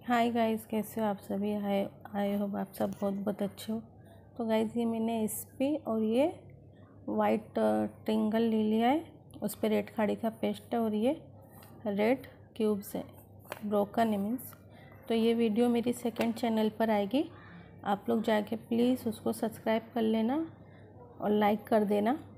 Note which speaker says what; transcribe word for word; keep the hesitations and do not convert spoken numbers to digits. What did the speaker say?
Speaker 1: Hi guys, कैसे हो आप सभी। हाय आई होप आप सब बहुत बहुत अच्छे हो। तो गाइस, ये मैंने इस पे और ये वाइट ट्रिंगल ले लिया है, उस पर रेड खाड़ी का पेस्ट है और ये रेड क्यूब्स है, ब्रोकन है मीन्स। तो ये वीडियो मेरी सेकंड चैनल पर आएगी, आप लोग जाके प्लीज़ उसको सब्सक्राइब कर लेना और लाइक कर देना।